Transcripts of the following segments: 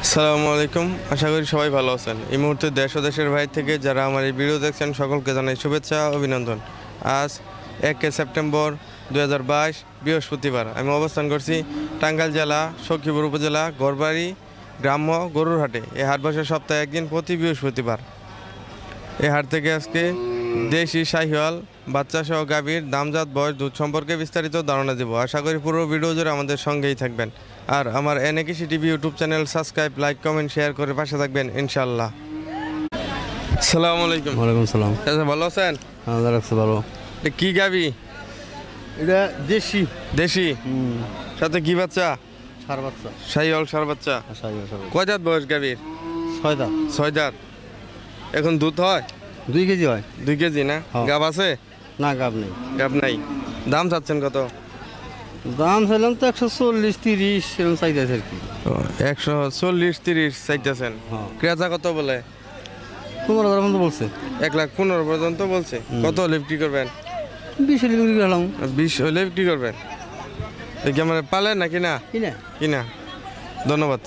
আসসালামু আলাইকুম, আশা করি সবাই ভালো আছেন। এই মুহূর্তে দেশ ও দেশের বাইরে থেকে যারা আমার এই ভিডিও দেখছেন সকলকে জানাই শুভেচ্ছা, অভিনন্দন। আজ 1 সেপ্টেম্বর 2022 বৃহস্পতিবার। আমি অবস্থান করছি টাঙ্গাইল জেলা সখীপুর উপজেলা গড়বাড়ি গ্রাম্য গরুর হাটে। এই হাট বসে সপ্তাহে একদিন প্রতি বৃহস্পতিবার। এই হাট থেকে আজকে দেশি শাহিওয়াল বাচ্চা সহ গাভীর দামজাত বয়স দুধ সম্পর্কে বিস্তারিত ধারণা দেব। আশা করি পুরো ভিডিও জুড়ে আমাদের সঙ্গেই থাকবেন। আর আমার এনএকৃষি TV YouTube channel subscribe, like, comment, share করে পাশে থাকবেন ইনশাল্লাহ। আসসালামু আলাইকুম। ওয়ালাইকুম সালাম। আচ্ছা, ভালো আছেন? আল্লাহ রাখছে ভালো। এটা কি গাভী? এটা দেশি। দেশি সাথে কি বাচ্চা? সার বাচ্চা। শাহিওয়াল সার বাচ্চা। কয় দাঁত বয়স গাভীর? 6 দাঁত। 6 দাঁত। এখন দুধ হয়? 2 কেজি হয়। 2 কেজি না? হ্যাঁ। গাভ আছে? না, গাব নেই। গাভ নাই। দাম চাচ্ছেন কত? দাম চাইলাম তো 140-30 এরকম চাইতেছে আর কি। 140-30 চাইতেছেন। হ্যাঁ। ক্রেতা কত বলে? 15,000 মতো বলছে। 1,15,000 পর্যন্ত বলছে। কত হলে বিক্রি করবেন? 20 হলে বিক্রি করলাম। 20 হলে বিক্রি করবেন। দেখি আমার পালেন নাকি না? কিনা? কিনা। ধন্যবাদ।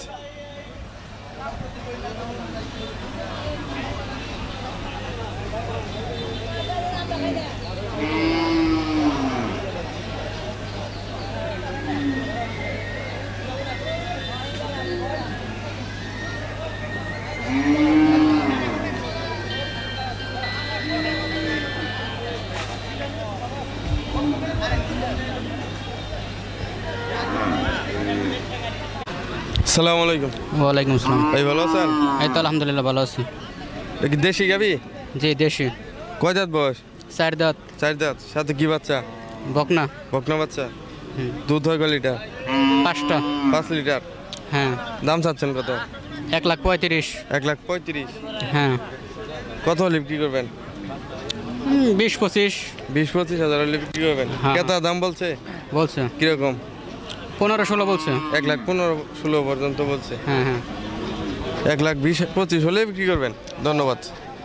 আসসালামু আলাইকুম। ওয়ালাইকুম আসসালাম। ভাই ভালো আছেন? এই তো আলহামদুলিল্লাহ ভালো আছি। এটা কি দেশি গাভী? জি দেশি। কয় দাঁত বয়স? 4 দাঁত। 4 দাঁত। সাথে কি বাচ্চা? বকনা। বকনা বাচ্চা। হুম। দুধ হয় কয় লিটার? 5টা। 5 লিটার। হ্যাঁ। দাম চাচ্ছেন কত? 1,35,000। 1,35,000। হ্যাঁ। কত হলে বিক্রি করবেন? 20-25 20-25 হাজার হলে বিক্রি করবেন। হ্যাঁ। ক্রেতা দাম বলছে বলছে। কিরকম? 15-16 বলছে। 1,15,000-16 পর্যন্ত বলছে। হ্যাঁ হ্যাঁ। 1,20,25 হলে বিক্রি করবেন। ধন্যবাদ।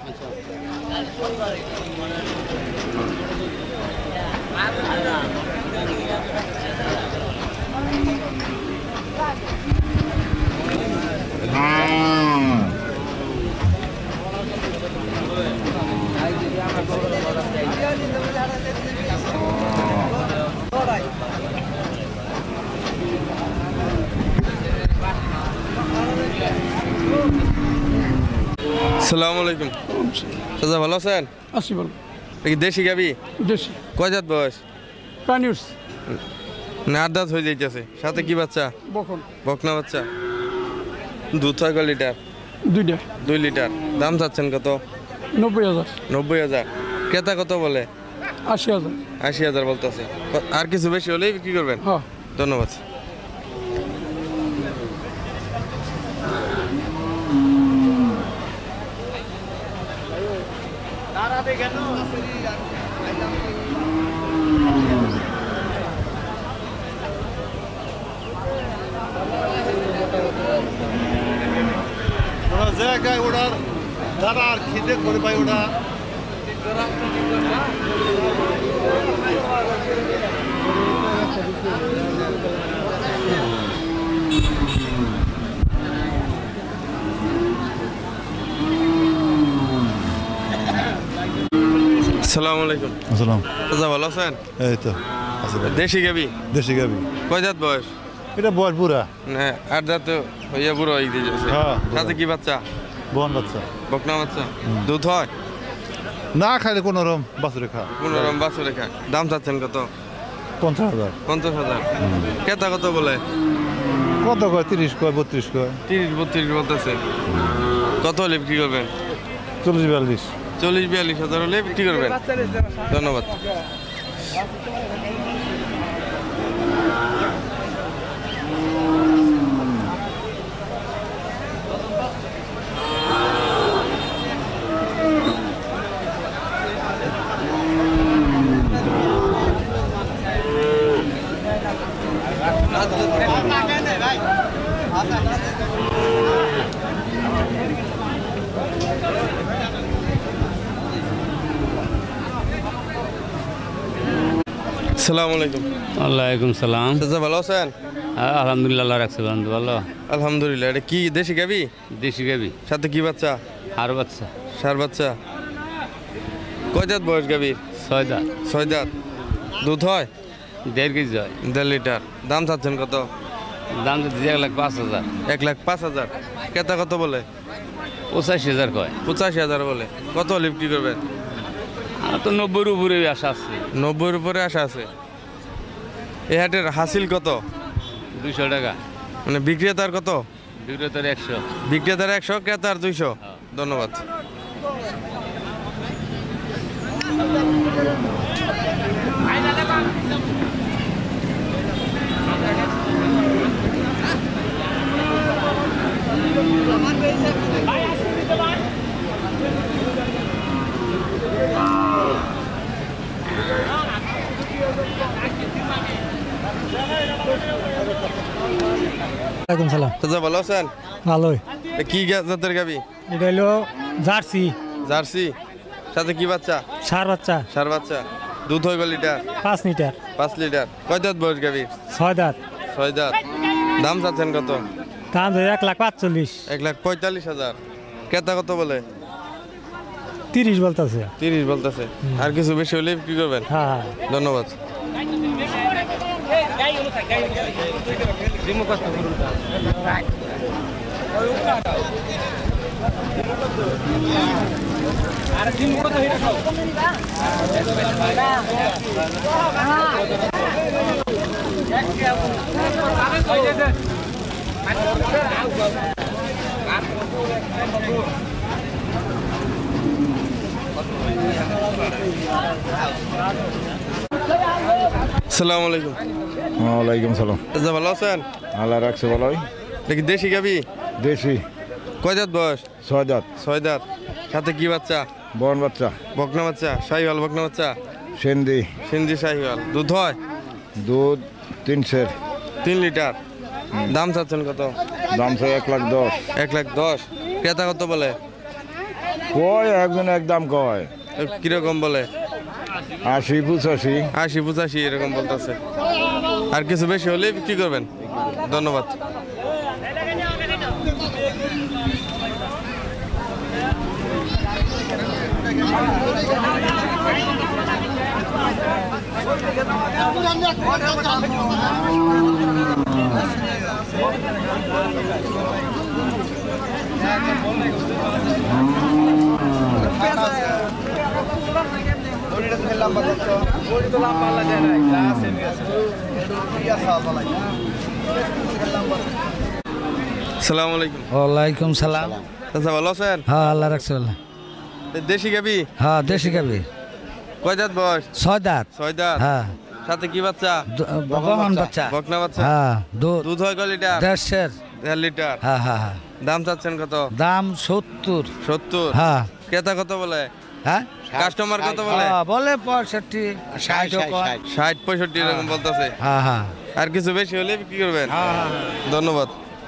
আসসালামু আলাইকুম। চাচা ভালো আছেন? আছি বল। এটা কি দেশি গাভী? দেশি কয় দাঁত বয়স? প্রাণীস না, 8 দাঁত হয়ে যাইতেছে। সাথে কি বাচ্চা? বকন বকনা বাচ্চা। দুধ হয় কয় লিটার? 2টা। 2 লিটার। দাম চাচ্ছেন কত? 90,000। 90,000। ক্রেতা কত বলে? 80,000। 80,000 বলতেছে। আর কিছু বেশি হলেই বিক্রি করবেন। হ্যাঁ। ধন্যবাদ। ওরা জায়গায় ওরা তারা আর খিদে করে পাই ওরা আসসালামু আলাইকুম। আসসালাম। চাচা ভালো আছেন? এই তো আছে দেশি গাভী? দেশি গাবি। কয় দাঁত বয়স? এটা বয়স বুড়া। না, 8 দাঁত হইয়া বুড়ো হয়ে গেছে। হ্যাঁ। সাথে কি বাচ্চা? বন বাচ্চা। বকনা বাচ্চা। দুধ হয়? না খাইলে কোনো রকম বাছুরে খা। 15 বাছুর রেখা। দাম চাচ্ছেন কত? 50,000। 50,000। ক্রেতা কত বলে? কত কয়? 30 কয়, 32 কয়, 30-32 বলতেছে। কত হলে বিক্রি করবেন? 40-42। 40-42 হাজার হলে বিক্রি করবেন। ধন্যবাদ। আসসালামু আলাইকুম। ওয়ালাইকুম সালাম। চাচা ভালো আছেন? আলহামদুলিল্লাহ রাখছে বন্ধু ভালো। আলহামদুলিল্লাহ। এটা কি দেশি গাবি? দেশি গাবি, সাথে কি বাচ্চা? আর বাচ্চা, সার বাচ্চা। কয় দাঁত বয়স গাবির? 6 দাঁত, 6 দাঁত। দুধ হয়? 1.5 কেজি হয়। 1.5 লিটার। দাম চাচ্ছেন কত? দাম যদি 1,05,000। 1,05,000। ক্রেতা কত বলে? 85,000 কয়। 85,000 বলে। কত হলে বিক্রি করবেন? আর তো 90-এর উপরে আশা আছে। 90-এর উপরে আশা আছে। এই হাটের হাসিল কত? 200 টাকা। মানে বিক্রেতার কত? বিক্রেতার 100। বিক্রেতার 100, ক্রেতার 200। ধন্যবাদ। ওয়ালাইকুম সালাম। চাচা ভালো আছেন? ভালোই। এ কি জাতের গাবি? এটা হলো জার্সি, জার্সি। সাথে কি বাচ্চা? সার বাচ্চা, সার বাচ্চা। দুধ হয় কয় লিটার? 5 লিটার। 5 লিটার। কয় দাঁত বয়স গাবির? 6 দাঁত। 6 দাঁত। দাম চাচ্ছেন কত? দাম 1,45,000। 1,45,000। ক্রেতা কত বলে? 30 বলতেছে। 30 বলতেছে। আর কিছু বেশি হলে কি করবেন? হ্যাঁ। ধন্যবাদ। আসসালামু আলাইকুম। ওয়ালাইকুম সালাম। চাচা ভালো আছেন? আল্লাহ রাখছে ভালোই। দেখি দেশি গাবি? দেশি। কয় দাঁত বয়স? 6 দাঁত। 6 দাঁত। সাথে কি বাচ্চা? বন বাচ্চা। বকনা বাচ্চা। শাহিওয়াল বকনা বাচ্চা। সেন্দি। সিন্ধি শাহিওয়াল। দুধ হয়? দুধ 3 সের। 3 লিটার। দাম চাচ্ছেন কত? দাম চাই 1,10,000। 1,10,000। ক্রেতা কত বলে? কয় একজন একদম কয় কিরকম বলে? 80-85। 80-85 এরকম বলতেছে। আর কিছু বেশি হলে বিক্রি করবেন। ধন্যবাদ। আসসালামু আলাইকুম। ওয়ালাইকুম সালাম। চাচা ভালো আছেন? হ্যাঁ, আল্লাহ রাখছে ভালো। এ দেশি গাবি? হ্যাঁ, দেশি গাবি। কয় দাঁত বয়স? 6 দাঁত। 6 দাঁত। হ্যাঁ। সাথে কি বাচ্চা? বকন বাচ্চা। বকনা বাচ্চা। হ্যাঁ, দুধ হয় কয় লিটার? 1.5 সের। 1.5 লিটার। হ্যাঁ হ্যাঁ হ্যাঁ। দাম চাচ্ছেন কত? দাম 70। 70। হ্যাঁ। ক্রেতা কত বলে? হ্যাঁ, কাস্টমার কত বলে? বলে 65, 60। 60-65 এরকম বলতেছে। হ্যাঁ হ্যাঁ। আর কিছু বেশি হলে বিক্রি করবেন। ধন্যবাদ।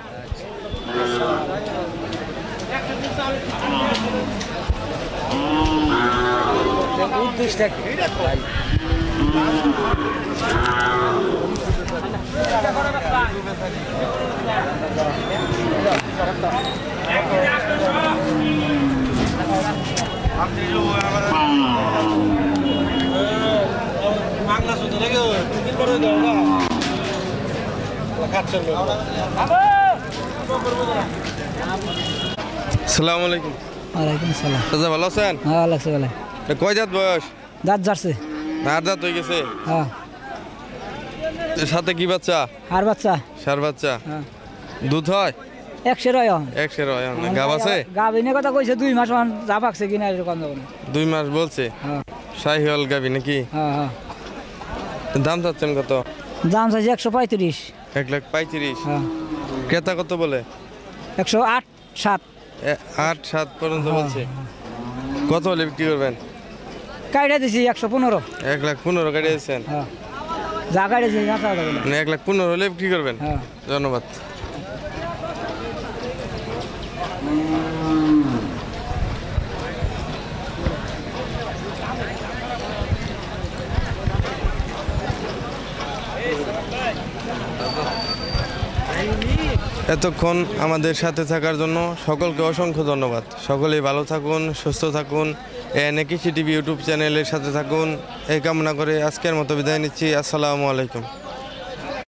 আসসালামু আলাইকুম। ওয়ালাইকুম সালাম। চাচা ভালো আছেন? হ্যাঁ, আল্লাহ রাখছে ভালো। এ কয় দাঁত বয়স? দাঁত জার্সি। 8 দাঁত হয়ে গেছে। হ্যাঁ। এর সাথে কি বাচ্চা? আর বাচ্চা। সার বাচ্চা। হ্যাঁ। দুধ হয়? 100 রয়। 100 হয়। গাব আছে? গাবিনে কথা কইছে 2 মাস মান যা পাকছে কিনা এরকম না। 2 মাস বলছে। হ্যাঁ। শাহিওয়াল গাবি নাকি? হ্যাঁ হ্যাঁ। দাম চাচ্ছেন কত? দাম চাইছে 135। 1,35,000। হ্যাঁ। ক্রেতা কত বলে? 108-7। 8-7 পর্যন্ত বলছে। কত হলে বিক্রি করবেন? কাইটা দিছি 115। 1,15,000 কাটিয়ে দিচ্ছেন। হ্যাঁ। যা কাইটা দিছি না চাওয়া যাবে না। মানে 1,15,000 হলে বিক্রি করবেন। হ্যাঁ। ধন্যবাদ। এতক্ষণ আমাদের সাথে থাকার জন্য সকলকে অসংখ্য ধন্যবাদ। সকলেই ভালো থাকুন, সুস্থ থাকুন, এএনএ কৃষি টিভি ইউটিউব চ্যানেলের সাথে থাকুন এই কামনা করে আজকের মতো বিদায় নিচ্ছি। আসসালামু আলাইকুম।